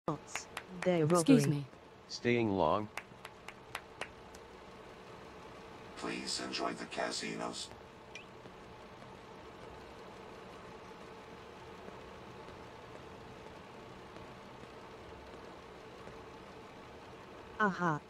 Their Excuse robbery. me. Staying long? Please enjoy the casinos. Aha.